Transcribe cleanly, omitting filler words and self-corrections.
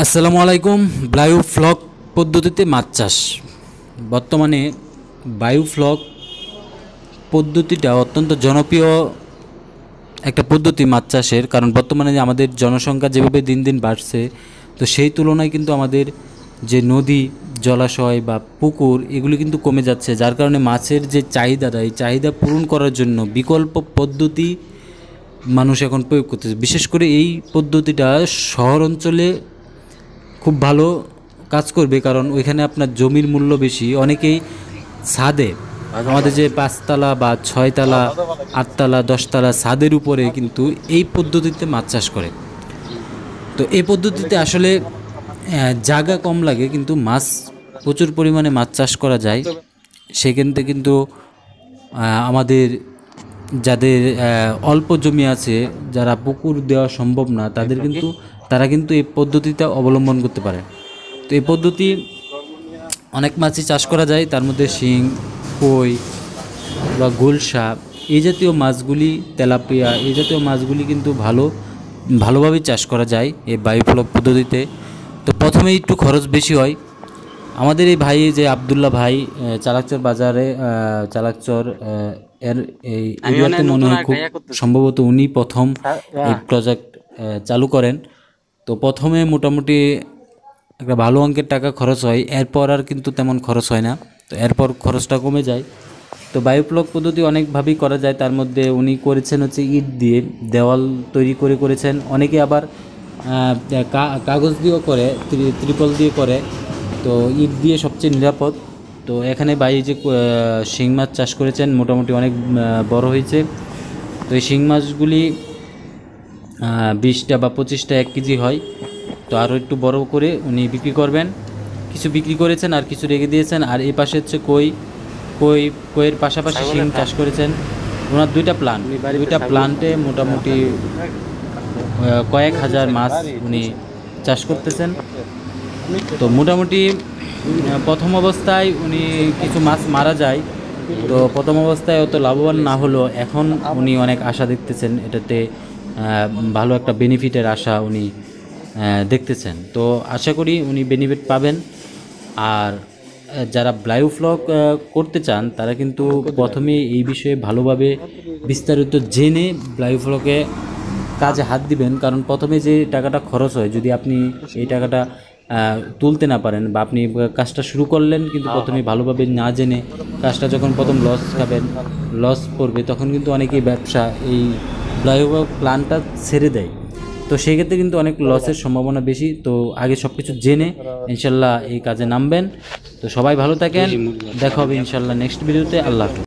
আসসালামু আলাইকুম। বায়োফ্লক পদ্ধতিতে মাছ চাষ। বর্তমানে বায়োফ্লক পদ্ধতিটা অত্যন্ত জনপ্রিয় একটা পদ্ধতি মাছ চাষের। কারণ বর্তমানে আমাদের জনসংখ্যা যেভাবে দিন দিন বাড়ছে, তো সেই তুলনায় কিন্তু আমাদের যে নদী, জলাশয় বা পুকুর এগুলি কিন্তু কমে যাচ্ছে, যার কারণে মাছের যে চাহিদাটা, এই চাহিদা পূরণ করার জন্য বিকল্প পদ্ধতি মানুষ এখন প্রয়োগ করতেছে। বিশেষ করে এই পদ্ধতিটা শহর অঞ্চলে খুব ভালো কাজ করবে, কারণ ওইখানে আপনার জমির মূল্য বেশি। অনেকেই ছাদে, আমাদের যে ৫তলা বা ৬তলা, ৮তলা, ১০তলা ছাদের উপরে কিন্তু এই পদ্ধতিতে মাছ চাষ করে। তো এই পদ্ধতিতে আসলে জায়গা কম লাগে, কিন্তু মাছ প্রচুর পরিমাণে মাছ চাষ করা যায়। সেখানতে কিন্তু আমাদের যাদের অল্প জমি আছে, যারা পুকুর দেওয়া সম্ভব না, তারা কিন্তু এই পদ্ধতিটা অবলম্বন করতে পারে। তো এই পদ্ধতি অনেক মাছই চাষ করা যায়, তার মধ্যে শিং, কই বা গুলশা এই জাতীয় মাছগুলি, তেলাপিয়া এই জাতীয় মাছগুলি কিন্তু ভালোভাবেই চাষ করা যায় এই বায়োফ্লক পদ্ধতিতে। তো প্রথমেই একটু খরচ বেশি হয়। আমাদের এই ভাই, যে আবদুল্লাহ ভাই, চালাকচর বাজারে, চালাকচর এর এই এরিয়াতে মনে হয় খুব সম্ভবত উনি প্রথম এই প্রজেক্ট চালু করেন। তো প্রথমে মোটামুটি একটা ভালো অঙ্কের টাকা খরচ হয়, এরপর আর কিন্তু তেমন খরচ হয় না। তো এরপর খরচটা কমে যায়। তো বায়োফ্লক পদ্ধতি অনেকভাবেই করা যায়। তার মধ্যে উনি করেছেন হচ্ছে ইট দিয়ে দেওয়াল তৈরি করেছেন। অনেকে আবার কাগজ দিয়েও করে, ত্রিপল দিয়ে করে। তো ইট দিয়ে সবচেয়ে নিরাপদ। তো এখানে ভাই যে শিং মাছ চাষ করেছেন, মোটামুটি অনেক বড় হয়েছে। তো এই শিং মাছগুলি 20টা বা 25টা 1 কেজি হয়। তো আরও একটু বড় করে উনি বিক্রি করবেন। কিছু বিক্রি করেছেন আর কিছু রেখে দিয়েছেন। আর এই পাশে হচ্ছে কইয়ের পাশাপাশি শিং চাষ করেছেন। ওনার দুইটা প্লান্টে মোটামুটি কয়েক হাজার মাছ উনি চাষ করতেছেন। তো মোটামুটি প্রথম অবস্থায় উনি কিছু মাছ মারা যায়। তো প্রথম অবস্থায় অত লাভবান না হলেও এখন উনি অনেক আশা দেখতেছেন, এটাতে ভালো একটা বেনিফিটের আশা উনি দেখতেছেন। তো আশা করি উনি বেনিফিট পাবেন। আর যারা বায়োফ্লক করতে চান, তারা কিন্তু প্রথমে এই বিষয়ে ভালোভাবে বিস্তারিত জেনে বায়োফ্লকে কাজে হাত দিবেন। কারণ প্রথমে যে টাকাটা খরচ হয়, যদি আপনি এই টাকাটা তুলতে না পারেন, বা আপনি কাজটা শুরু করলেন কিন্তু প্রথমে ভালোভাবে না জেনে কাজটা, যখন প্রথম লস পড়বে, তখন কিন্তু অনেকেই ব্যবসা এই বায়োফ্লক প্ল্যানটা ছেড়ে দেয়। তো সেই ক্ষেত্রে কিন্তু অনেক লসের সম্ভাবনা বেশি। তো আগে সব কিছু জেনে ইনশাল্লাহ এই কাজে নামবেন। তো সবাই ভালো থাকেন, দেখা হবে ইনশাল্লাহ নেক্সট ভিডিওতে। আল্লাহ হাফেজ।